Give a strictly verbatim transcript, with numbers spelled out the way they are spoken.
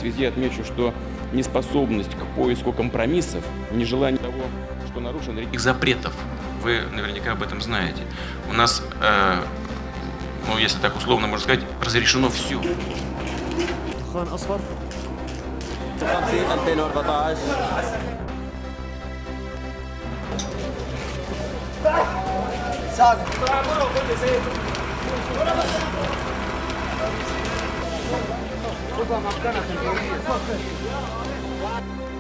связи отмечу, что неспособность к поиску компромиссов, нежелание того, что нарушено, их запретов. Вы наверняка об этом знаете. У нас, э, ну, если так условно можно сказать, разрешено все. Osa